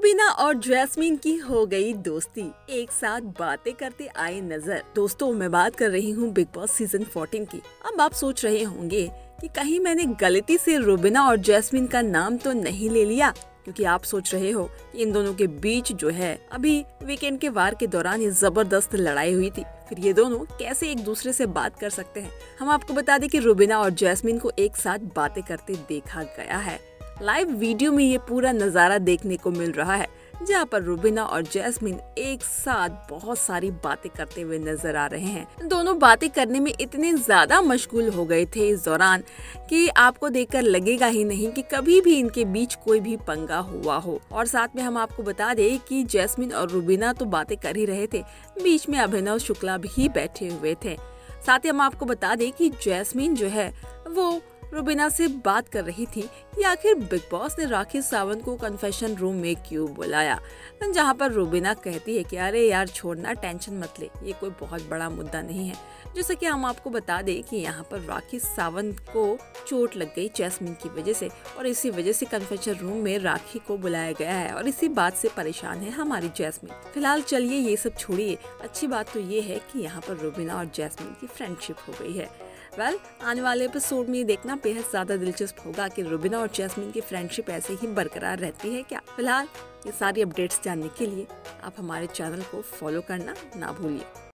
रूबीना और जैस्मीन की हो गई दोस्ती, एक साथ बातें करते आए नजर। दोस्तों, मैं बात कर रही हूँ बिग बॉस सीजन 14 की। अब आप सोच रहे होंगे कि कहीं मैंने गलती से रूबीना और जैस्मीन का नाम तो नहीं ले लिया, क्योंकि आप सोच रहे हो कि इन दोनों के बीच जो है अभी वीकेंड के वार के दौरान ये जबरदस्त लड़ाई हुई थी। फिर ये दोनों कैसे एक दूसरे से बात कर सकते हैं। हम आपको बता दें कि रूबीना और जैस्मीन को एक साथ बातें करते देखा गया है। लाइव वीडियो में ये पूरा नजारा देखने को मिल रहा है, जहाँ पर रूबीना और जैस्मीन एक साथ बहुत सारी बातें करते हुए नजर आ रहे हैं। दोनों बातें करने में इतने ज्यादा मशगूल हो गए थे इस दौरान कि आपको देखकर लगेगा ही नहीं कि कभी भी इनके बीच कोई भी पंगा हुआ हो। और साथ में हम आपको बता दें कि जैस्मीन और रूबीना तो बातें कर ही रहे थे, बीच में अभिनव शुक्ला भी बैठे हुए थे। साथ ही हम आपको बता दें कि जैस्मीन जो है वो रूबीना से बात कर रही थी कि आखिर बिग बॉस ने राखी सावंत को कन्फेशन रूम में क्यों बुलाया, जहां पर रूबीना कहती है कि अरे यार छोड़ना, टेंशन मत ले, ये कोई बहुत बड़ा मुद्दा नहीं है। जैसे कि हम आपको बता दें कि यहाँ पर राखी सावंत को चोट लग गई जैस्मीन की वजह से, और इसी वजह से कन्फेशन रूम में राखी को बुलाया गया है और इसी बात से परेशान है हमारी जैस्मीन। फिलहाल चलिए ये सब छोड़िए, अच्छी बात तो ये है कि यहाँ पर रूबीना और जैस्मीन की फ्रेंडशिप हो गई है। आने वाले एपिसोड में देखना बेहद ज्यादा दिलचस्प होगा कि रूबीना और जैस्मीन की फ्रेंडशिप ऐसे ही बरकरार रहती है क्या। फिलहाल ये सारी अपडेट्स जानने के लिए आप हमारे चैनल को फॉलो करना ना भूलिए।